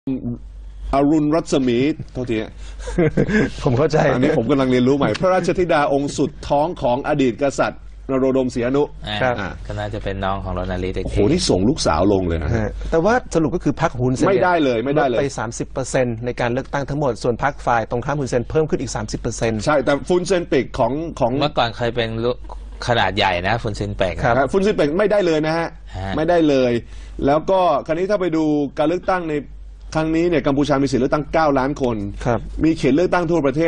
อรุณรัศมีโทษทีผมเข้าใจอันนี้ผมกำลังเรียนรู้ใหม่พระราชธิดาองค์สุดท้องของอดีตกษัตริย์นโรดมศรีอนุก็น่าจะเป็นน้องของโรนัลลีเด็กโอ้โหนี่ส่งลูกสาวลงเลยนะแต่ว่าสรุปก็คือพรรคฮุนเซนไม่ได้เลยไม่ได้เลยไป 30% ในการเลือกตั้งทั้งหมดส่วนพรรคฝ่ายตรงข้ามฮุนเซนเพิ่มขึ้นอีก 30% ใช่แต่ฟุนเซนเปกของเมื่อก่อนเคยเป็นขนาดใหญ่นะฟุนเซนเปกฟุนเซนเปกไม่ได้เลยนะฮะไม่ได้เลยแล้วก็คราวนี้ถ้าไปดูการเลือกตั้งในครั้งนี้เนี่ยกัมพูชามีสิทธิเลือกตั้ง9 ล้านคนมีเขตเลือกตั้งทั่วประเทศ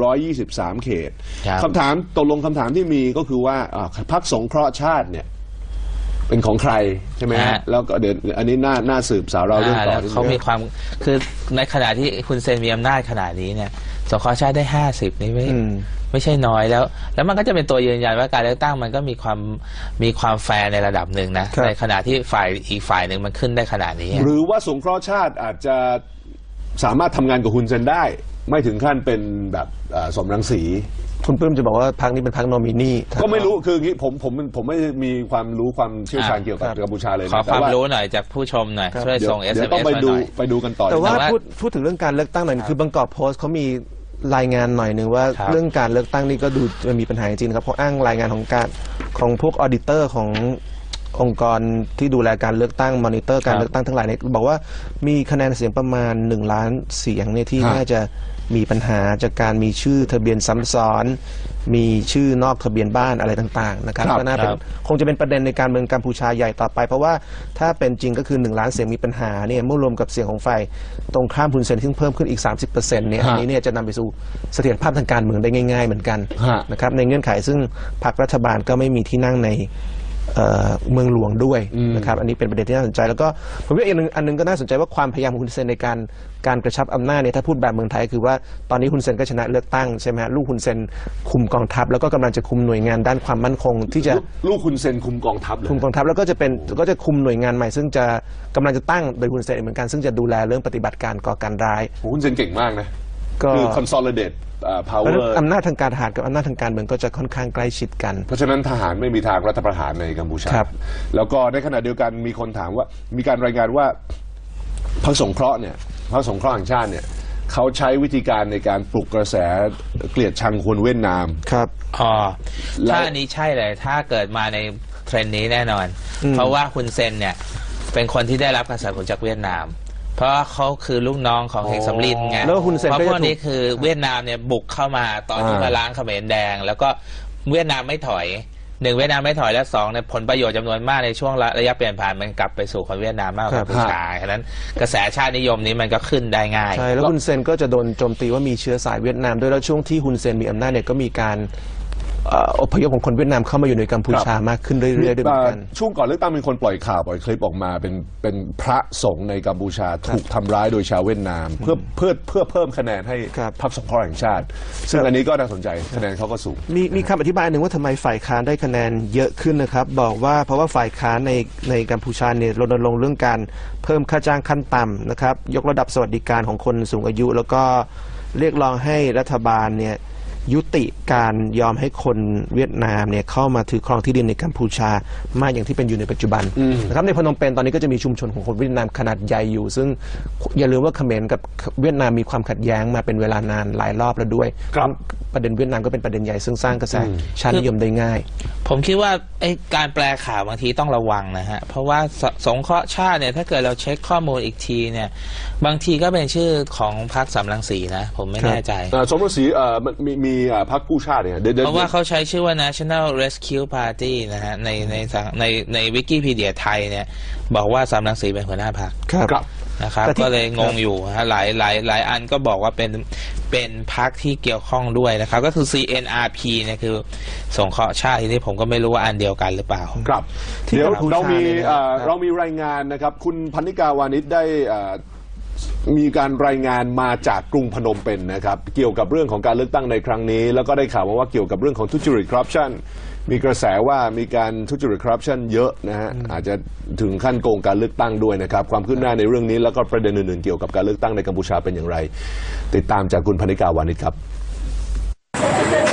123เขตคำถามตกลงคำถามที่มีก็คือว่าพรรคสงเคราะห์ชาติเนี่ยเป็นของใครใช่ไหมฮะแล้วก็เดี๋ยวอันนี้น่าสืบสาวเราเรื่องต่อเขามีความคือในขณะที่คุณเซนมีอำนาจขนาดนี้เนี่ยสงเคราะห์ชาติได้50นี่ไม่ใช่น้อยแล้วมันก็จะเป็นตัวยืนยันว่าการเลือกตั้งมันก็มีความแฟร์ในระดับหนึ่งนะในขณะที่อีกฝ่ายหนึ่งมันขึ้นได้ขนาดนี้หรือว่าสงเคราะห์ชาติอาจจะสามารถทำงานกับฮุนเซนได้ไม่ถึงขั้นเป็นแบบสมรังสีคุณปื้มจะบอกว่าพรรคนี้เป็นพรรคโนมินีก็ไม่รู้คืออย่างนี้ผมไม่มีความรู้ความเชี่ยวชาญเกี่ยวกับกัมพูชาเลยขอความรู้หน่อยจากผู้ชมหน่อยช่วยส่ง SMS มาหน่อยไปดูกันต่อแต่ว่าพูดถึงเรื่องการเลือกตั้งหน่อยคือบางกอกโพสต์เขามีรายงานหน่อยหนึ่งว่าเรื่องการเลือกตั้งนี่ก็ดูจะมีปัญหาจริงๆครับเพราะอ้างรายงานของพวกออดิเตอร์ขององค์กรที่ดูแลการเลือกตั้งมอนิเตอร์การเลือกตั้งทั้งหลายเนี่ยบอกว่ามีคะแนนเสียงประมาณ1 ล้านเสียงเนี่ยที่น่าจะมีปัญหาจากการมีชื่อทะเบียนซ้ำซ้อนมีชื่อนอกทะเบียนบ้านอะไรต่างๆนะครับก็น่าเป็นคงจะเป็นประเด็นในการเมืองกัมพูชาใหญ่ต่อไปเพราะว่าถ้าเป็นจริงก็คือ1 ล้านเสียงมีปัญหาเนี่ยเมื่อรวมกับเสียงของฝ่ายตรงข้ามฮุนเซนที่เพิ่มขึ้นอีก 30% เนี่ยอันนี้เนี่ยจะนำไปสู่เสถียรภาพทางการเมืองได้ง่ายๆเหมือนกันนะครับในเงื่อนไขซึ่งพรรครัฐบาลก็ไม่มีที่นั่งในเมืองหลวงด้วยนะครับอันนี้เป็นประเด็นที่น่าสนใจแล้วก็ผมว่าอีกอันนึงก็น่าสนใจว่าความพยายามของฮุนเซนในการกระชับอำนาจเนี่ยถ้าพูดแบบเมืองไทยคือว่าตอนนี้ฮุนเซนก็ชนะเลือกตั้งใช่ไหมลูกฮุนเซนคุมกองทัพแล้วก็กำลังจะคุมหน่วยงานด้านความมั่นคงที่จะลูกฮุนเซนคุมกองทัพเลยคุมกองทัพแล้วก็จะคุมหน่วยงานใหม่ซึ่งจะกำลังจะตั้งโดยฮุนเซนเหมือนกันซึ่งจะดูแลเรื่องปฏิบัติการก่อการร้ายฮุนเซนเก่งมากนะคือ consolidate power อำนาจทางการทหารกับอำนาจทางการเมืองก็จะค่อนข้างใกล้ชิดกันเพราะฉะนั้นทหารไม่มีทางรัฐประหารในกัมพูชาแล้วก็ในขณะเดียวกันมีคนถามว่ามีการรายงานว่าพรรคสงเคราะห์เนี่ยพรรคสงเคราะห์แห่งชาติเนี่ยเขาใช้วิธีการในการปลุกกระแสเกลียดชังคนเวียดนามครับถ้าอันนี้ใช่เลยถ้าเกิดมาในเทรนด์นี้แน่นอนเพราะว่าฮุนเซนเนี่ยเป็นคนที่ได้รับการสนับสนุนจากเวียดนามเพราะเขาคือลูกน้องของเฮงสำลินไงเพราะพวกนี้คือเวียดนามเนี่ยบุกเข้ามาตอนที่มาล้างเขมรแดงแล้วก็เวียดนามไม่ถอย1เวียดนามไม่ถอยและ2ในผลประโยชน์จำนวนมากในช่วงระยะเปลี่ยนผ่านมันกลับไปสู่คนเวียดนามมากกว่าผู้ชายฉะนั้นกระแสชาตินิยมนี้มันก็ขึ้นได้ง่ายใช่แล้วฮุนเซนก็จะโดนโจมตีว่ามีเชื้อสายเวียดนามด้วยแล้วช่วงที่ฮุนเซนมีอำนาจเนี่ยก็มีการอพยพของคนเวียดนามเข้ามาอยู่ในกัมพูชามากขึ้นเรื่อยๆด้วยเหมือนกันช่วงก่อนเลือกตั้งมีคนปล่อยข่าวปล่อยคลิปออกมาเป็นพระสงฆ์ในกัมพูชาถูกทำร้ายโดยชาวเวียดนามเพื่อเพิ่มคะแนนให้พรรคสงเคราะห์แห่งชาติซึ่งอันนี้ก็น่าสนใจคะแนนเขาก็สูงมีคำอธิบายหนึ่งว่าทำไมฝ่ายค้านได้คะแนนเยอะขึ้นนะครับบอกว่าเพราะว่าฝ่ายค้านในกัมพูชาเนี่ยรณรงค์เรื่องการเพิ่มค่าจ้างขั้นต่ำนะครับยกระดับสวัสดิการของคนสูงอายุแล้วก็เรียกร้องให้รัฐบาลเนี่ยยุติการยอมให้คนเวียดนามเนี่ยเข้ามาถือครองที่ดินในกัมพูชามากอย่างที่เป็นอยู่ในปัจจุบันนะครับในพนมเปญตอนนี้ก็จะมีชุมชนของคนเวียดนามขนาดใหญ่อยู่ซึ่งอย่าลืมว่าเขมรกับเวียดนามมีความขัดแย้งมาเป็นเวลานานหลายรอบแล้วด้วยประเด็นเวียดนามก็เป็นประเด็นใหญ่ซึ่งสร้างกระแสชาตินิยมได้ง่ายผมคิดว่าการแปลข่าวบางทีต้องระวังนะฮะเพราะว่าสงเคราะห์ชาติเนี่ยถ้าเกิดเราเช็คข้อมูลอีกทีเนี่ยบางทีก็เป็นชื่อของพรรคสำรังสีนะผมไม่แน่ใจสมรังสีมีพรรคกู้ชาติเนี่ยเพราะว่าเขาใช้ชื่อว่า National Rescue Party นะฮะในวิกิพีเดียไทยเนี่ยบอกว่าสำรังสีเป็นหัวหน้าพรรคนะครับก็เลยงงอยู่ฮะหลายอันก็บอกว่าเป็นพรรคที่เกี่ยวข้องด้วยนะครับก็คือ CNRP เนี่ยคือสงเคราะห์ชาติที่ผมก็ไม่รู้ว่าอันเดียวกันหรือเปล่าครับเดี๋ยวเรามีรายงานนะครับคุณพนิกาวานิชได้มีการรายงานมาจากกรุงพนมเปญนะครับเกี่ยวกับเรื่องของการเลือกตั้งในครั้งนี้แล้วก็ได้ข่าวมาว่าเกี่ยวกับเรื่องของทุจริตคอร์รัปชันมีกระแสว่ามีการทุจริตคอร์รัปชันเยอะนะฮะอาจจะถึงขั้นโกงการเลือกตั้งด้วยนะครับความคืบหน้าในเรื่องนี้แล้วก็ประเด็นอื่นๆเกี่ยวกับการเลือกตั้งในกัมพูชาเป็นอย่างไรติดตามจากคุณพนิกาวานิชครับ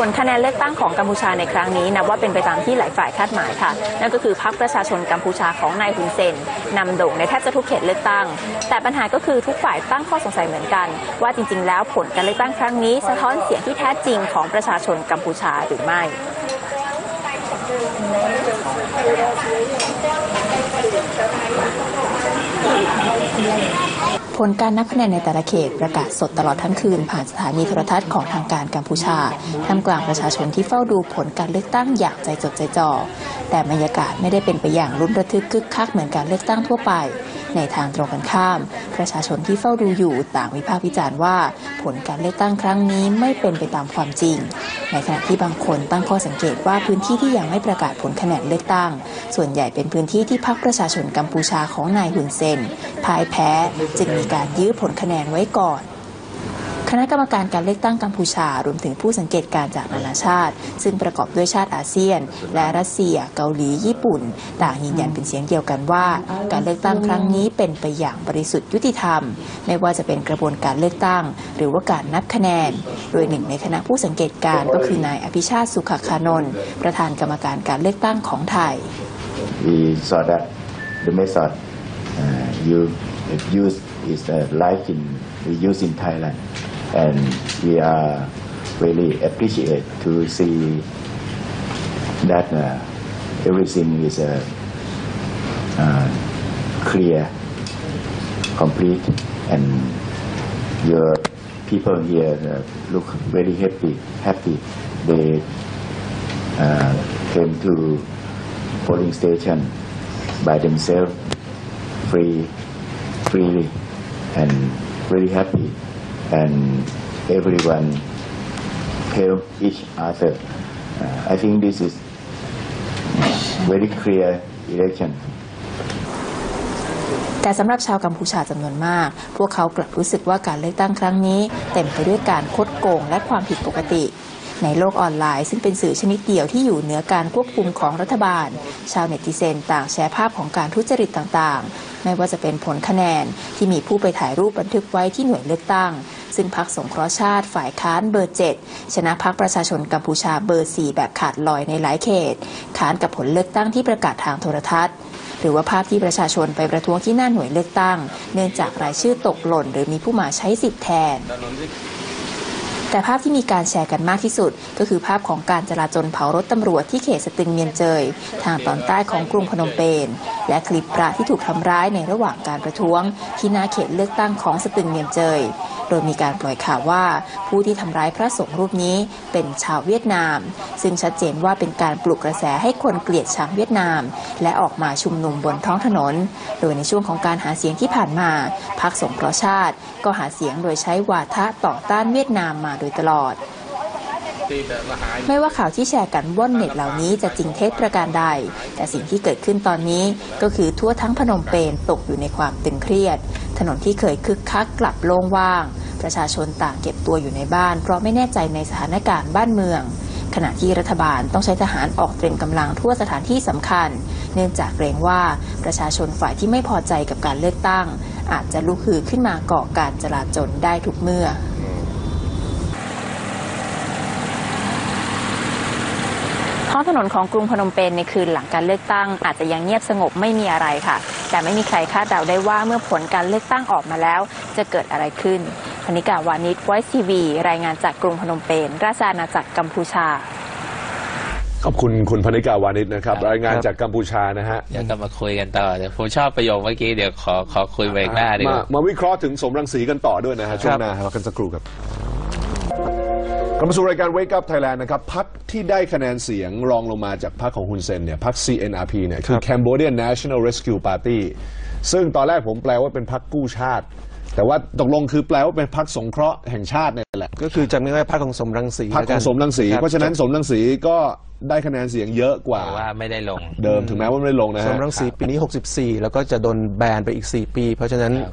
ลคะแนนเลือกตั้งของกัมพูชาในครั้งนี้นับว่าเป็นไปตามที่หลายฝ่ายคาดหมายค่ะนั่นก็คือพรรคประชาชนกัมพูชาของนายฮุนเซนนำโด่งในแทบจะทุกเขตเลือกตั้งแต่ปัญหาก็คือทุกฝ่ายตั้งข้อสงสัยเหมือนกันว่าจริงๆแล้วผลการเลือกตั้งครั้งนี้สะท้อนเสียงที่แท้จริงของประชาชนกัมพูชาหรือไม่ผลการนับคะแนนในแต่ละเขตประกาศสดตลอดทั้งคืนผ่านสถานีโทรทัศน์ของทางการกัมพูชาท่ามกลางประชาชนที่เฝ้าดูผลการเลือกตั้งอย่างใจจดใจจ่อแต่บรรยากาศไม่ได้เป็นไปอย่างลุ้นระทึกคึกคักเหมือนการเลือกตั้งทั่วไปในทางตรงกันข้ามประชาชนที่เฝ้าดูอยู่ต่างวิพากษ์วิจารณ์ว่าผลการเลือกตั้งครั้งนี้ไม่เป็นไปตามความจริงในขณะที่บางคนตั้งข้อสังเกตว่าพื้นที่ที่ยังไม่ประกาศผลคะแนนเลือกตั้งส่วนใหญ่เป็นพื้นที่ที่พรรคประชาชนกัมพูชาของนายฮุนเซนพ่ายแพ้จึงมีการยื้อผลคะแนนไว้ก่อนคณะกรรมการการเลือกตั้งกัมพูชารวมถึงผู้สังเกตการจากนานาชาติซึ่งประกอบด้วยชาติอาเซียนและรัสเซียเกาหลีญี่ปุ่นต่างยืนยันเป็นเสียงเดียวกันว่าการเลือกตั้งครั้งนี้เป็นไปอย่างบริสุทธิ์ยุติธรรมไม่ว่าจะเป็นกระบวนการเลือกตั้งหรือว่าการนับคะแนนโดยหนึ่งในคณะผู้สังเกตการก็คือนายอภิชาติสุขคานนท์ประธานกรรมการการเลือกตั้งของไทย We saw that the method you use is like we use in Thailand, and we are really appreciate to see that everything is clear, complete, and your people here look very happy. They came to polling station by themselves, freely, and very happy, and everyone help each other. I think this is very clear election. แต่สำหรับชาวกัมพูชาจำนวนมากพวกเขากลับรู้สึกว่าการเลือกตั้งครั้งนี้เต็มไปด้วยการคดโกงและความผิดปกติในโลกออนไลน์ซึ่งเป็นสื่อชนิดเดียวที่อยู่เหนือการควบคุมของรัฐบาลชาวเนติเซนต่างแชร์ภาพของการทุจริตต่างๆไม่ว่าจะเป็นผลคะแนนที่มีผู้ไปถ่ายรูปบันทึกไว้ที่หน่วยเลือกตั้งซึ่งพรรคสงเคราะห์ชาติฝ่ายค้านเบอร์ 7ชนะพรรคประชาชนกัมพูชาเบอร์ 4แบบขาดลอยในหลายเขตค้านกับผลเลือกตั้งที่ประกาศทางโทรทัศน์หรือว่าภาพที่ประชาชนไปประท้วงที่หน้าหน่วยเลือกตั้งเนื่องจากรายชื่อตกหล่นหรือมีผู้มาใช้สิทธิ์แทนแต่ภาพที่มีการแชร์กันมากที่สุดก็คือภาพของการจลาจลเผารถตำรวจที่เขตสตึงเมียนเจยทางตอนใต้ของกรุงพนมเปญและคลิปพระที่ถูกทำร้ายในระหว่างการประท้วงที่หน้าเขตเลือกตั้งของสตึงเมียนเจยโดยมีการปล่อยข่าวว่าผู้ที่ทำร้ายพระสงฆ์รูปนี้เป็นชาวเวียดนามซึ่งชัดเจนว่าเป็นการปลุกกระแสให้คนเกลียดชังเวียดนามและออกมาชุมนุมบนท้องถนนโดยในช่วงของการหาเสียงที่ผ่านมาพรรคสงเคราะห์ชาติก็หาเสียงโดยใช้วาทะต่อต้านเวียดนามมาโดยตลอดไม่ว่าข่าวที่แชร์กันว่อนเน็ตเหล่านี้จะจริงเท็จประการใดแต่สิ่งที่เกิดขึ้นตอนนี้ก็คือทั่วทั้งพนมเปญตกอยู่ในความตึงเครียดถนนที่เคยคึกคักกลับโล่งว่างประชาชนต่างเก็บตัวอยู่ในบ้านเพราะไม่แน่ใจในสถานการณ์บ้านเมืองขณะที่รัฐบาลต้องใช้ทหารออกเตรียมกำลังทั่วสถานที่สำคัญเนื่องจากเกรงว่าประชาชนฝ่ายที่ไม่พอใจกับการเลือกตั้งอาจจะลุกฮือขึ้นมาก่อการจลาจลได้ทุกเมื่อท้องถนนของกรุงพนมเปญในคืนหลังการเลือกตั้งอาจจะยังเงียบสงบไม่มีอะไรค่ะแต่ไม่มีใครคาดเดาได้ว่าเมื่อผลการเลือกตั้งออกมาแล้วจะเกิดอะไรขึ้นพนิกาวานิช Voice TV รายงานจากกรุงพนมเปญราชอาณาจักรกัมพูชาขอบคุณคุณพนิกาวานิชนะครับรายงานจากกัมพูชานะฮะเดี๋ยวก็มาคุยกันต่อเดี๋ยวผมชอบประโยคเมื่อกี้เดี๋ยวขอคุยเบรกหน้าดีกว่ามาวิเคราะห์ถึงสมรังสีกันต่อด้วยนะฮะช่วงหน้าครับกันสักครู่ครับกลับมาสู่รายการ Wake Up Thailand นะครับพรรคที่ได้คะแนนเสียงรองลงมาจากพรรคของฮุนเซนเนี่ยพรรค CNRP เนี่ยคือ Cambodian National Rescue Party ซึ่งตอนแรกผมแปลว่าเป็นพรรคกู้ชาติแต่ว่าตกลงคือแปลว่าเป็นพรรคสงเคราะห์แห่งชาติเนี่ยแหละก็คือจำง่ายๆพรรคของสมรังสีพรรคของสมรังสีเพราะฉะนั้นสมรังสีก็ได้คะแนนเสียงเยอะกว่าว่าไม่ได้ลงเดิมถึงแม้ว่าไม่ได้ลงนะฮะสมรังสีปีนี้64แล้วก็จะโดนแบนไปอีก4ปีเพราะฉะนั้น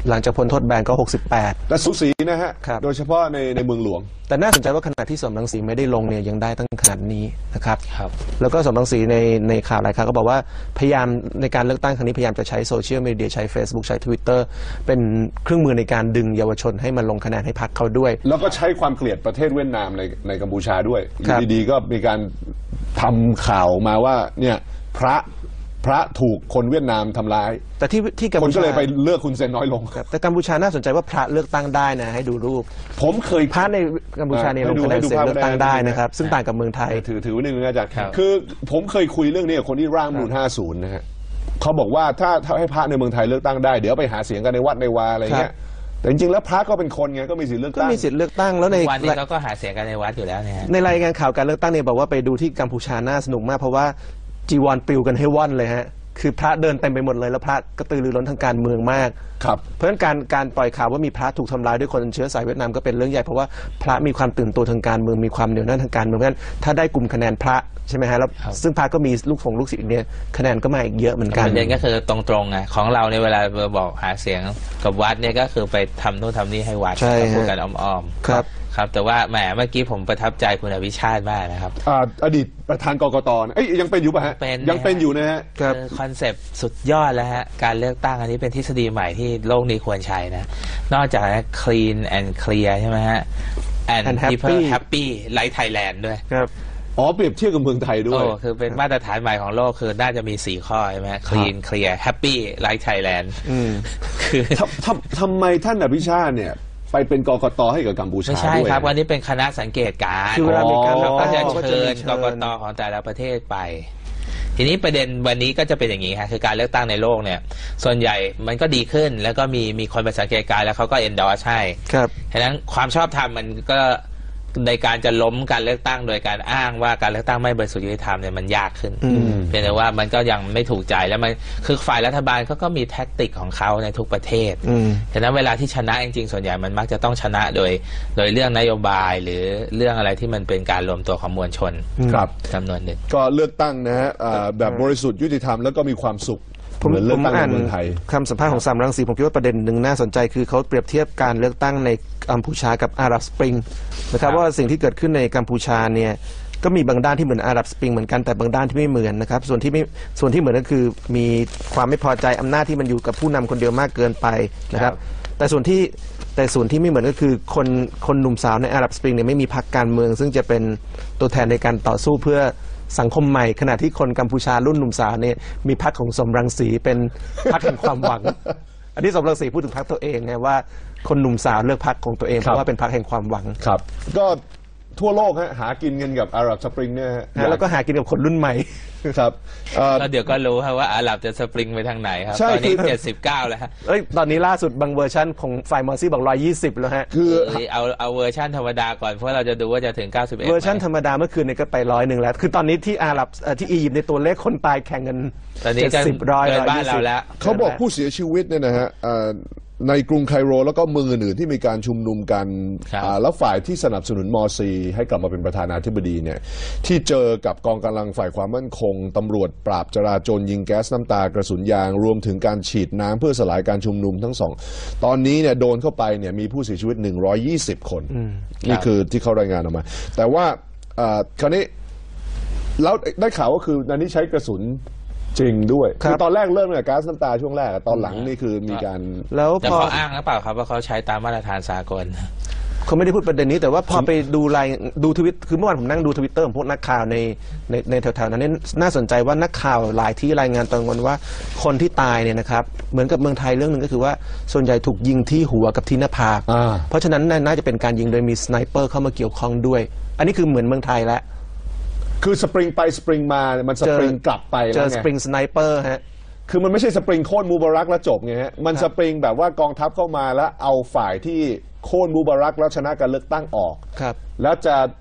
หลังจากพ้นโทษแบนก็68 แต่สูสีนะฮะครับโดยเฉพาะในเมืองหลวงแต่น่าสนใจว่าขณะที่สมรังสีไม่ได้ลงเนี่ยยังได้ตั้งขนาดนี้นะครับครับแล้วก็สมรังสีในข่าวหลายครั้งก็บอกว่าพยายามในการเลือกตั้งครั้งนี้พยายามจะใช้โซเชียลมีเดียใช้ Facebook ใช้ Twitter เป็นเครื่องมือในการดึงเยาวชนให้มาลงคะแนนให้พรรคเขาด้วยแล้วก็ใช้ความเกลียดประเทศเวียดนามในกัมพูชาด้วยอยู่ดีๆก็มีการทำข่าวมาว่าเนี่ยพระถูกคนเวียดนามทำร้ายแต่ที่กัมพูชาคนก็เลยไปเลือกคุณเซนน้อยลงแต่กัมพูชาน่าสนใจว่าพระเลือกตั้งได้นะให้ดูรูปผมเคยพระในกัมพูชาเนี่ยลงคะแนนเสียงเลือกตั้งได้นะครับซึ่งต่างกับเมืองไทยถือนิดนึงอาจารย์คือผมเคยคุยเรื่องนี้กับคนที่ร่างรัฐธรรมนูญ50นะฮะเขาบอกว่าถ้าให้พระในเมืองไทยเลือกตั้งได้เดี๋ยวไปหาเสียงกันในวัดในวาอะไรเงี้ยแต่จริงๆแล้วพระก็เป็นคนไงก็มีสิทธิ์เลือกตั้งก็มีสิทธิ์เลือกตั้งแล้วในวันนี้เขาก็หาเสียงกันในวัดอยู่แล้วเนี่ยในรายงานข่าวการเลือกตั้งเนี่ยบอกว่าไปดูที่กัมพูชาน่าสนุกมากเพราะว่าจีวรปลิวกันให้ว่อนเลยฮะคือพระเดินเต็มไปหมดเลยแล้วพระกระตือรือร้นทางการเมืองมากครับเพราะฉะนั้นการปล่อยข่าวว่ามีพระถูกทำร้ายด้วยคนเชื้อสายเวียดนามก็เป็นเรื่องใหญ่เพราะว่าพระมีความตื่นตัวทางการเมืองมีความเหนียวแน่นทางการเมืองเพราะฉะนั้นถ้าได้กลุ่มคะแนนพระใช่ไหมฮะแล้วซึ่งพระก็มีลูกศิษย์อีกเนี่ยคะแนนก็มาอีกเยอะเหมือนกันประเด็นก็คือตรงๆไงของเราในเวลาบอกหาเสียงกับวัดเนี่ยก็คือไปทำนู่นทำนี่ให้วัดพูดกันอ้อมๆครับแต่ว่าแหมเมื่อกี้ผมประทับใจคุณอภิชาติมากนะครับอดีตประธานกกตยังเป็นอยู่ป่ะฮะยังเป็นอยู่นะฮะคอนเซปต์สุดยอดแล้วฮะการเลือกตั้งอันนี้เป็นทฤษฎีใหม่ที่โลกนี้ควรใช้นะนอกจาก clean and clear ใช่ไหมฮะ and people happy like Thailand ด้วยครับเปรียบเทียบกับเมืองไทยด้วยคือเป็นมาตรฐานใหม่ของโลกคือน่าจะมี4ข้อใช่ไหม clean clear happy like Thailand คือทำไมท่านอภิชาติเนี่ยไปเป็นกกตให้กับกัมพูชาด้วยไม่ใช่ครับวันนี้เป็นคณะสังเกตการณ์คือเวลามีการเราก็จะเชิญกกตของแต่ละประเทศไปทีนี้ประเด็นวันนี้ก็จะเป็นอย่างนี้ค่ะคือการเลือกตั้งในโลกเนี่ยส่วนใหญ่มันก็ดีขึ้นแล้วก็มีคนไปสังเกตการณ์แล้วเขาก็ endorse ให้ครับฉะนั้นความชอบธรรมมันก็ในการจะล้มการเลือกตั้งโดยการอ้างว่าการเลือกตั้งไม่บริสุทธิ์ยุติธรรมเนี่ยมันยากขึ้นเพียงแต่ว่ามันก็ยังไม่ถูกใจแล้วมันคือฝ่ายรัฐบาลก็มีแท็กติกของเขาในทุกประเทศฉะนั้นเวลาที่ชนะจริงๆส่วนใหญ่มันมักจะต้องชนะโดยเรื่องนโยบายหรือเรื่องอะไรที่มันเป็นการรวมตัวของมวลชนครับจำนวนหนึ่งก็เลือกตั้งนะฮะแบบบริสุทธิ์ยุติธรรมแล้วก็มีความสุขผมอ่านคำสัมภาษณ์ของสามรังสีผมคิดว่าประเด็นหนึ่งน่าสนใจคือเขาเปรียบเทียบการเลือกตั้งในกัมพูชากับอาหรับสปริงนะครับว่าสิ่งที่เกิดขึ้นในกัมพูชาเนี่ยก็มีบางด้านที่เหมือนอาหรับสปริงเหมือนกันแต่บางด้านที่ไม่เหมือนนะครับส่วนที่เหมือนก็คือมีความไม่พอใจอำนาจที่มันอยู่กับผู้นำคนเดียวมากเกินไปนะครับแต่ส่วนที่ไม่เหมือนก็คือคนหนุ่มสาวในอาหรับสปริงเนี่ยไม่มีพรรคการเมืองซึ่งจะเป็นตัวแทนในการต่อสู้เพื่อสังคมใหม่ขณะที่คนกัมพูชารุ่นหนุ่มสาวเนี่ยมีพรรคของสมรังสีเป็นพรรคแห่งความหวัง อันนี้สมรังสีพูดถึงพรรคตัวเองไงว่าคนหนุ่มสาวเลือกพรรคของตัวเองเพราะว่าเป็นพรรคแห่งความหวังครับก็ทั่วโลกฮะหากินกันกับอาหรับสปริงเนี่ยฮะแล้วก็หากินกับคนรุ่นใหม่ครับแล้วเดี๋ยวก็รู้ครับว่าอาหรับจะสปริงไปทางไหนครับตอนนี้79แล้วฮะตอนนี้ล่าสุดบางเวอร์ชันของฝ่ายมอร์ซี่บอก120แล้วฮะคือเอาเวอร์ชันธรรมดาก่อนเพราะเราจะดูว่าจะถึง91 เวอร์ชันธรรมดาเมื่อคืนนี้ก็ไป101แล้วคือตอนนี้ที่อาหรับที่อียิปต์ในตัวเลขคนตายแข่งกันตอนนี้ก็เกินบ้านเราแล้วเขาบอกผู้เสียชีวิตเนี่ยนะฮะในกรุงไคโรแล้วก็เมืองอื่นๆที่มีการชุมนุมกันแล้วฝ่ายที่สนับสนุนมอร์ซีให้กลับมาเป็นประธานาธิบดีเนี่ยที่เจอกับกองกำลังฝ่ายความมั่นคงตำรวจปราบจราจรยิงแก๊สน้ำตากระสุนยางรวมถึงการฉีดน้ำเพื่อสลายการชุมนุมทั้งสองตอนนี้เนี่ยโดนเข้าไปเนี่ยมีผู้เสียชีวิต120 คนนี่คือที่เขารายงานออกมาแต่ว่าคราวนี้แล้วได้ข่าวว่าคือนันนี้ใช้กระสุนจริงด้วยคือตอนแรกเริ่มเนี่ยก๊าซน้ำตาช่วงแรกตอนหลังนี่คือมีการแล้วพออ้างหรือเปล่าครับว่าเขาใช้ตามมาตรฐานสากลเขาไม่ได้พูดประเด็นนี้แต่ว่าพอไปดูทวิตคือเมื่อวานผมนั่งดูทวิตเตอร์ของพวกนักข่าวในแถวๆนั้นนี่น่าสนใจว่านักข่าวหลายที่รายงานตรงกันว่าคนที่ตายเนี่ยนะครับเหมือนกับเมืองไทยเรื่องหนึ่งก็คือว่าส่วนใหญ่ถูกยิงที่หัวกับที่หน้าผากเพราะฉะนั้นน่าจะเป็นการยิงโดยมีสไนเปอร์เข้ามาเกี่ยวข้องด้วยอันนี้คือเหมือนเมืองไทยแล้วคือสปริงไปสปริงมามันสปริงกลับไปแล้วไงเจอสปริงสไนเปอร์ฮะคือมันไม่ใช่สปริงโค่นมูบารักแล้วจบไงฮะมันสปริงแบบว่ากองทัพเข้ามาแล้วเอาฝ่ายที่โค่นมูบารักแล้วชนะการเลือกตั้งออกครับแล้วจะ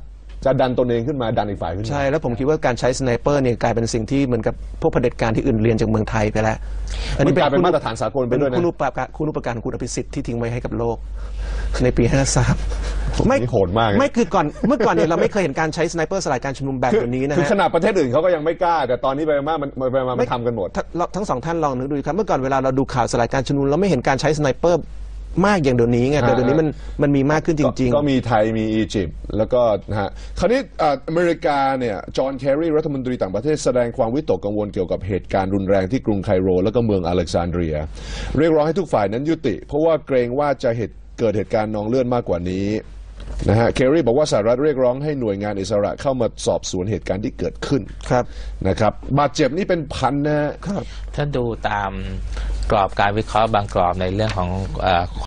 จะดันตนเองขึ้นมาดันอีกฝ่ายขึ้นมาใช่แล้วผมคิดว่าการใช้สไนเปอร์เนี่ยกลายเป็นสิ่งที่เหมือนกับพวกเผด็จการที่อื่นเรียนจากเมืองไทยไปแล้วมันกลายเป็นมาตรฐานสากลไปด้วยนะคุณูปการของคุณอภิสิทธิ์ที่ทิ้งไว้ให้กับโลกในปี 53 นี่โหดมากนะไม่คือเมื่อก่อนเนี่ยเราไม่เคยเห็นการใช้สไนเปอร์สลายการชุมนุมแบบนี้นะคือฮะขนาดประเทศอื่นเขาก็ยังไม่กล้าแต่ตอนนี้ไปมามันทำกันหมดทั้งสองท่านลองนึกดูครับเมื่อก่อนเวลาเราดูข่าวสลายการชุมนุมเราไม่เห็นการใช้สไนเปอร์มากอย่างเดี๋ยวนี้ไงแต่เดี๋ยวนี้มันมีมากขึ้นจริงๆก็มีไทยมีอียิปต์แล้วก็นะฮะคราวนี้อเมริกาเนี่ยจอห์นแคร์รีรัฐมนตรีต่างประเทศแสดงความวิตกกังวลเกี่ยวกับเหตุการณ์รุนแรงที่กรุงไคโรและก็เมืองอเล็กซานเดรียเรียกร้องให้ทุกฝ่ายนั้นยุติเพราะว่าเกรงว่าจะเกิดเหตุการณ์นองเลือดมากกว่านี้นะฮะเคอรี่บอกว่าสหรัฐเรียกร้องให้หน่วยงานอิสระเข้ามาสอบสวนเหตุการณ์ที่เกิดขึ้นนะครับบาดเจ็บนี่เป็นพันนะฮะถ้าดูตามกรอบการวิเคราะห์บางกรอบในเรื่องของ